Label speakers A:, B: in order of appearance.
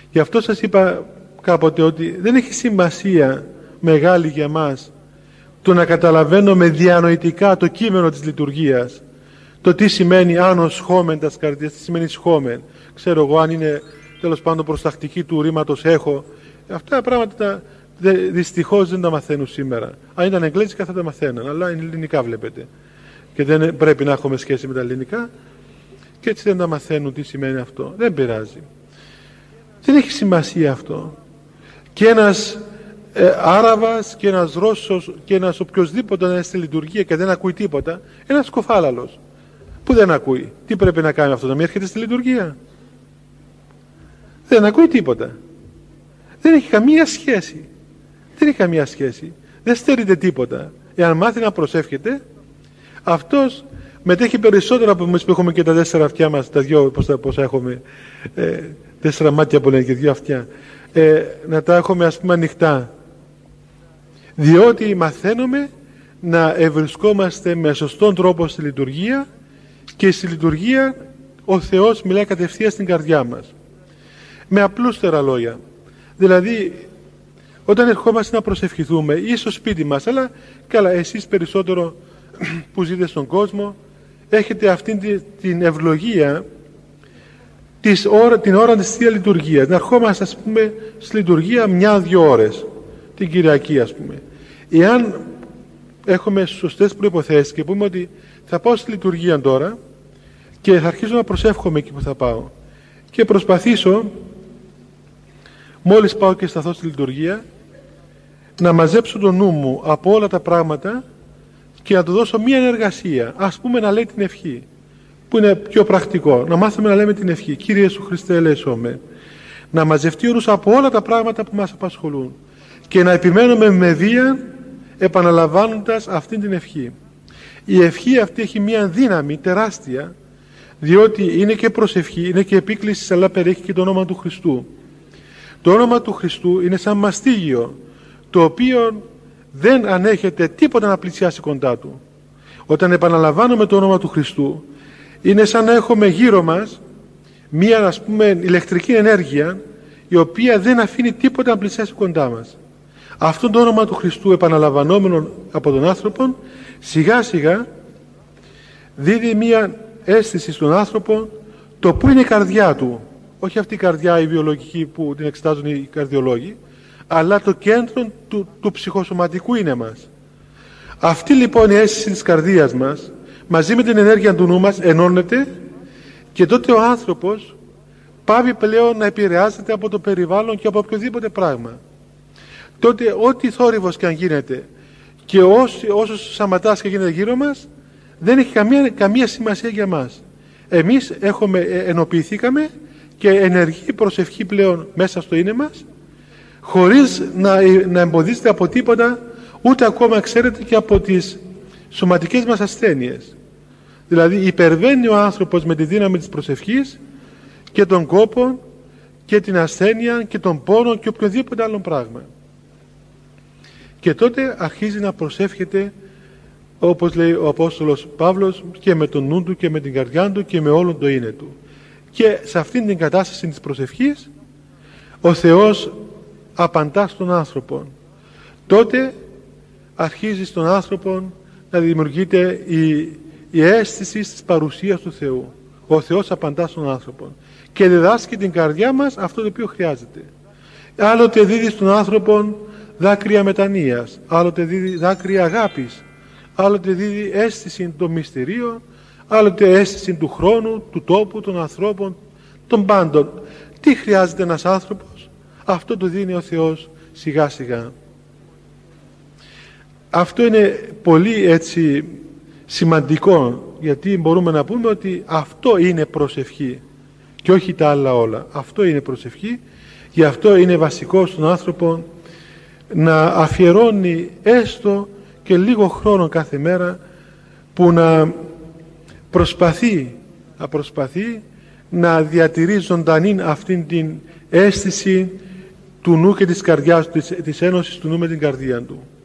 A: Γι' αυτό σας είπα κάποτε ότι δεν έχει σημασία μεγάλη για μας το να καταλαβαίνουμε διανοητικά το κείμενο της λειτουργίας, το τι σημαίνει άνος σχόμεν τας καρδιάς, τι σημαίνει σχόμεν, ξέρω εγώ αν είναι τέλος πάντων προστακτική του ρήματος έχω. Αυτά τα πράγματα δυστυχώς δεν τα μαθαίνουν σήμερα. Αν ήταν εγγλέζικα θα τα μαθαίναν, αλλά είναι ελληνικά βλέπετε και δεν πρέπει να έχουμε σχέση με τα ελληνικά και έτσι δεν τα μαθαίνουν τι σημαίνει αυτό. Δεν πειράζει, δεν έχει σημασία αυτό. Και ένας Άραβας και ένας Ρώσος και ένας οποιοσδήποτε να είναι στη λειτουργία και δεν ακούει τίποτα, ένας κοφάλαλος που δεν ακούει, τι πρέπει να κάνει αυτό, να μην έρχεται στη λειτουργία? Δεν ακούει τίποτα, δεν έχει καμία σχέση, δεν έχει καμία σχέση, δεν στερείται τίποτα. Εάν μάθει να προσεύχεται, αυτός μετέχει περισσότερο από εμείς που έχουμε και τα 4 αυτιά μας, τα 2 πόσα έχουμε, 4 μάτια που λένε και 2 αυτιά, να τα έχουμε ας πούμε ανοιχτά, διότι μαθαίνουμε να ευρισκόμαστε με σωστόν τρόπο στη λειτουργία και στη λειτουργία ο Θεός μιλάει κατευθείαν στην καρδιά μας με απλούστερα λόγια. Δηλαδή όταν ερχόμαστε να προσευχηθούμε ή στο σπίτι μας, αλλά καλά εσείς περισσότερο που ζείτε στον κόσμο έχετε αυτήν την ευλογία την ώρα της Θείας Λειτουργίας, να ερχόμαστε ας πούμε στη λειτουργία 1-2 ώρες την Κυριακή ας πούμε. Εάν έχουμε σωστές προϋποθέσεις και πούμε ότι θα πάω στη λειτουργία τώρα και θα αρχίσω να προσεύχομαι εκεί που θα πάω και προσπαθήσω μόλις πάω και σταθώ στη λειτουργία να μαζέψω το νου μου από όλα τα πράγματα και να του δώσω μία ενεργασία, ας πούμε να λέει την ευχή που είναι πιο πρακτικό, να μάθουμε να λέμε την ευχή Κύριε Ιησού Χριστέ ελέησόμε, να μαζευτεί ο νους από όλα τα πράγματα που μας απασχολούν και να επιμένουμε με βία επαναλαμβάνοντας αυτήν την ευχή. Η ευχή αυτή έχει μία δύναμη τεράστια, διότι είναι και προσευχή, είναι και επίκληση, αλλά περιέχει και το όνομα του Χριστού. Το όνομα του Χριστού είναι σαν μαστίγιο, το οποίο δεν ανέχεται τίποτα να πλησιάσει κοντά του. Όταν επαναλαμβάνουμε το όνομα του Χριστού, είναι σαν να έχουμε γύρω μας μία ας πούμε ηλεκτρική ενέργεια η οποία δεν αφήνει τίποτα να πλησιάσει κοντά μας. Αυτό το όνομα του Χριστού επαναλαμβανόμενο από τον άνθρωπο σιγά σιγά δίδει μία αίσθηση στον άνθρωπο το που είναι η καρδιά του, όχι αυτή η καρδιά η βιολογική που την εξετάζουν οι καρδιολόγοι, αλλά το κέντρο του ψυχοσωματικού είναι μας. Αυτή λοιπόν η αίσθηση της καρδίας μας μαζί με την ενέργεια του νου μας ενώνεται και τότε ο άνθρωπος πάβει πλέον να επηρεάζεται από το περιβάλλον και από οποιοδήποτε πράγμα. Τότε ό,τι θόρυβος και αν γίνεται και όσο σαματάς και γίνεται γύρω μας δεν έχει καμία σημασία για μας. Εμείς ενοποιηθήκαμε και ενεργή προσευχή πλέον μέσα στο είναι μας χωρίς να εμποδίζεται από τίποτα, ούτε ακόμα ξέρετε και από τις σωματικές μας ασθένειες. Δηλαδή υπερβαίνει ο άνθρωπος με τη δύναμη της προσευχής και τον κόπο και την ασθένεια και τον πόνο και οποιοδήποτε άλλο πράγμα. Και τότε αρχίζει να προσεύχεται όπως λέει ο Απόστολος Παύλος και με τον νου του και με την καρδιά του και με όλον το είναι του. Και σε αυτήν την κατάσταση της προσευχής ο Θεός απαντά στον άνθρωπο. Τότε αρχίζει στον άνθρωπο να δημιουργείται η αίσθηση της παρουσίας του Θεού. Ο Θεός απαντά στον άνθρωπο και διδάσκει την καρδιά μας αυτό το οποίο χρειάζεται. Άλλοτε δίδει στον άνθρωπο δάκρυα μετανοίας, άλλοτε δίδει δάκρυα αγάπης, άλλοτε δίδει αίσθηση των μυστηρίων, άλλοτε αίσθηση του χρόνου, του τόπου, των ανθρώπων, των πάντων. Τι χρειάζεται ένας άνθρωπος, αυτό το δίνει ο Θεός σιγά σιγά. Αυτό είναι πολύ έτσι σημαντικό, γιατί μπορούμε να πούμε ότι αυτό είναι προσευχή και όχι τα άλλα όλα. Αυτό είναι προσευχή, γι' αυτό είναι βασικό στον άνθρωπο να αφιερώνει έστω και λίγο χρόνο κάθε μέρα που να προσπαθεί να διατηρεί ζωντανή αυτήν την αίσθηση του νου και της καρδιάς, της ένωσης του νου με την καρδία του.